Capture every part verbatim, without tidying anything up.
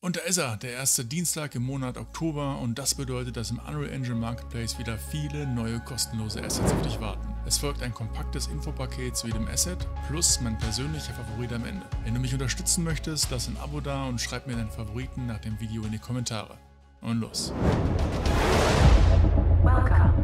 Und da ist er, der erste Dienstag im Monat Oktober, und das bedeutet, dass im Unreal Engine Marketplace wieder viele neue kostenlose Assets auf dich warten. Es folgt ein kompaktes Infopaket zu jedem Asset, plus mein persönlicher Favorit am Ende. Wenn du mich unterstützen möchtest, lass ein Abo da und schreib mir deinen Favoriten nach dem Video in die Kommentare. Und los! Welcome.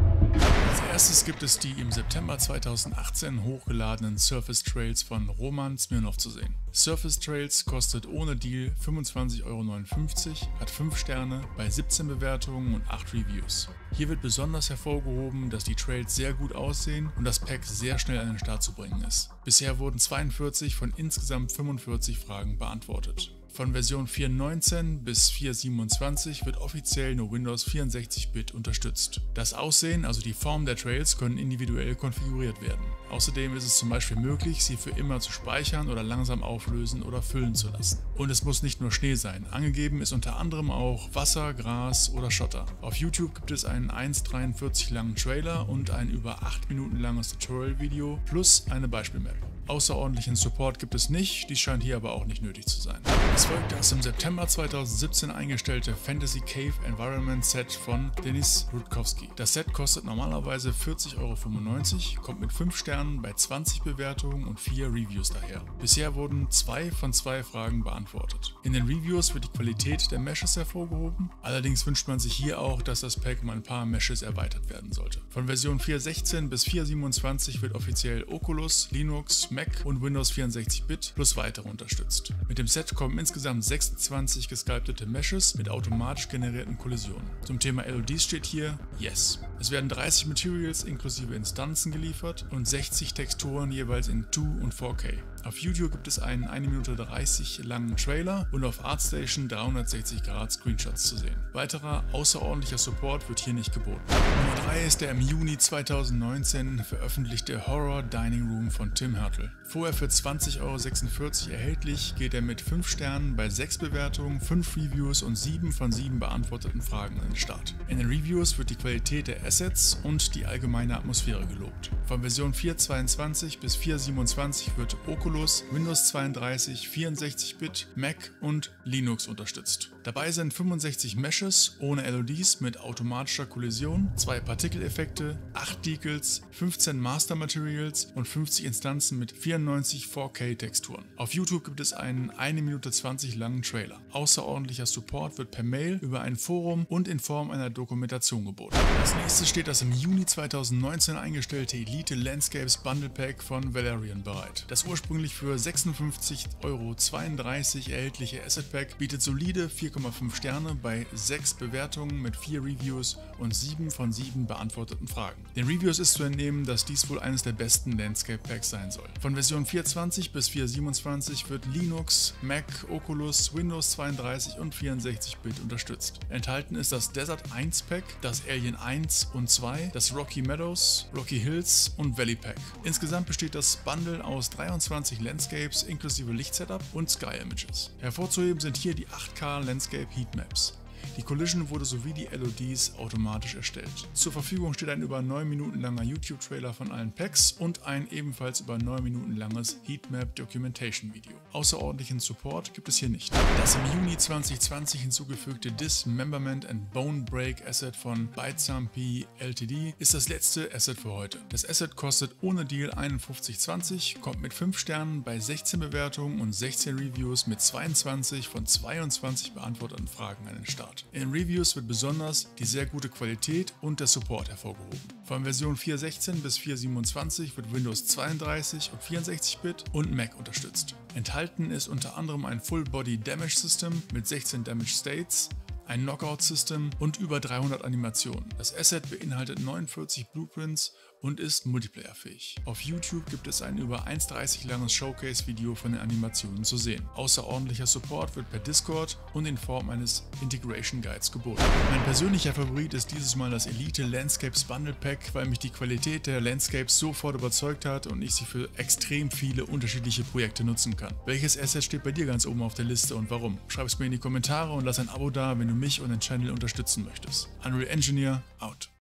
Als erstes gibt es die im September zweitausendachtzehn hochgeladenen Surface Trails von Roman Smirnov zu sehen. Surface Trails kostet ohne Deal fünfundzwanzig Euro neunundfünfzig, hat fünf Sterne bei siebzehn Bewertungen und acht Reviews. Hier wird besonders hervorgehoben, dass die Trails sehr gut aussehen und das Pack sehr schnell an den Start zu bringen ist. Bisher wurden zweiundvierzig von insgesamt fünfundvierzig Fragen beantwortet. Von Version vier Punkt neunzehn bis vier Punkt siebenundzwanzig wird offiziell nur Windows vierundsechzig Bit unterstützt. Das Aussehen, also die Form der Trails, können individuell konfiguriert werden. Außerdem ist es zum Beispiel möglich, sie für immer zu speichern oder langsam auflösen oder füllen zu lassen. Und es muss nicht nur Schnee sein. Angegeben ist unter anderem auch Wasser, Gras oder Schotter. Auf YouTube gibt es einen eins Komma dreiundvierzig langen Trailer und ein über acht Minuten langes Tutorial-Video plus eine Beispielmap. Außerordentlichen Support gibt es nicht, dies scheint hier aber auch nicht nötig zu sein. Es folgt das im September zweitausendsiebzehn eingestellte Fantasy Cave Environment Set von Denis Rutkowski. Das Set kostet normalerweise vierzig Euro fünfundneunzig, kommt mit fünf Sternen bei zwanzig Bewertungen und vier Reviews daher. Bisher wurden zwei von zwei Fragen beantwortet. In den Reviews wird die Qualität der Meshes hervorgehoben, allerdings wünscht man sich hier auch, dass das Pack um ein paar Meshes erweitert werden sollte. Von Version vier Punkt sechzehn bis vier Punkt siebenundzwanzig wird offiziell Oculus, Linux, Mac und Windows vierundsechzig Bit plus weitere unterstützt. Mit dem Set kommen insgesamt sechsundzwanzig gesculptete Meshes mit automatisch generierten Kollisionen. Zum Thema L O Ds steht hier Yes. Es werden dreißig Materials inklusive Instanzen geliefert und sechzig Texturen jeweils in zwei und vier K. Auf YouTube gibt es einen eine Minute dreißig langen Trailer und auf ArtStation dreihundertsechzig Grad Screenshots zu sehen. Weiterer außerordentlicher Support wird hier nicht geboten. Nummer drei ist der im Juni zweitausendneunzehn veröffentlichte Horror Dining Room von Tim Hertel. Vorher für zwanzig Euro sechsundvierzig erhältlich, geht er mit fünf Sternen bei sechs Bewertungen, fünf Reviews und sieben von sieben beantworteten Fragen an den Start. In den Reviews wird die Qualität der Assets und die allgemeine Atmosphäre gelobt. Von Version vier Punkt zweiundzwanzig bis vier Punkt siebenundzwanzig wird Oculus, Windows zweiunddreißig, vierundsechzig Bit, Mac und Linux unterstützt. Dabei sind fünfundsechzig Meshes ohne L O Ds mit automatischer Kollision, zwei Partikeleffekte, acht Decals, fünfzehn Master Materials und fünfzig Instanzen mit vierundneunzig vier K Texturen. Auf YouTube gibt es einen eine Minute zwanzig langen Trailer. Außerordentlicher Support wird per Mail, über ein Forum und in Form einer Dokumentation geboten. Als nächstes steht das im Juni zweitausendneunzehn eingestellte Elite Landscapes Bundle Pack von Valerian bereit. Das ursprünglich für sechsundfünfzig Euro zweiunddreißig erhältliche Asset Pack bietet solide vier Komma fünf Sterne bei sechs Bewertungen mit vier Reviews und sieben von sieben beantworteten Fragen. Den Reviews ist zu entnehmen, dass dies wohl eines der besten Landscape Packs sein soll. Von Version vier Punkt zwanzig bis vier Punkt siebenundzwanzig wird Linux, Mac, Oculus, Windows zweiunddreißig und vierundsechzig Bit unterstützt. Enthalten ist das Desert eins Pack, das Alien eins und zwei, das Rocky Meadows, Rocky Hills und Valley Pack. Insgesamt besteht das Bundle aus dreiundzwanzig Landscapes inklusive Lichtsetup und Sky Images. Hervorzuheben sind hier die acht K Landscape Heatmaps. Die Collision wurde sowie die L O Ds automatisch erstellt. Zur Verfügung steht ein über neun Minuten langer YouTube-Trailer von allen Packs und ein ebenfalls über neun Minuten langes Heatmap Documentation Video. Außerordentlichen Support gibt es hier nicht. Das im Juni zweitausendzwanzig hinzugefügte Dismemberment and Bone Break Asset von ByteSampy Ltd ist das letzte Asset für heute. Das Asset kostet ohne Deal einundfünfzig Euro zwanzig, kommt mit fünf Sternen bei sechzehn Bewertungen und sechzehn Reviews mit zweiundzwanzig von zweiundzwanzig beantworteten Fragen an den Start. In den Reviews wird besonders die sehr gute Qualität und der Support hervorgehoben. Von Version vier Punkt sechzehn bis vier Punkt siebenundzwanzig wird Windows zweiunddreißig und vierundsechzig Bit und Mac unterstützt. Enthalten ist unter anderem ein Full Body Damage System mit sechzehn Damage States, ein Knockout-System und über dreihundert Animationen. Das Asset beinhaltet neunundvierzig Blueprints und ist multiplayerfähig. Auf YouTube gibt es ein über eins dreißig langes Showcase-Video von den Animationen zu sehen. Außerordentlicher Support wird per Discord und in Form eines Integration Guides geboten. Mein persönlicher Favorit ist dieses Mal das Elite Landscapes Bundle Pack, weil mich die Qualität der Landscapes sofort überzeugt hat und ich sie für extrem viele unterschiedliche Projekte nutzen kann. Welches Asset steht bei dir ganz oben auf der Liste und warum? Schreib es mir in die Kommentare und lass ein Abo da, wenn du mich und den Channel unterstützen möchtest. Unreal Engineer, out.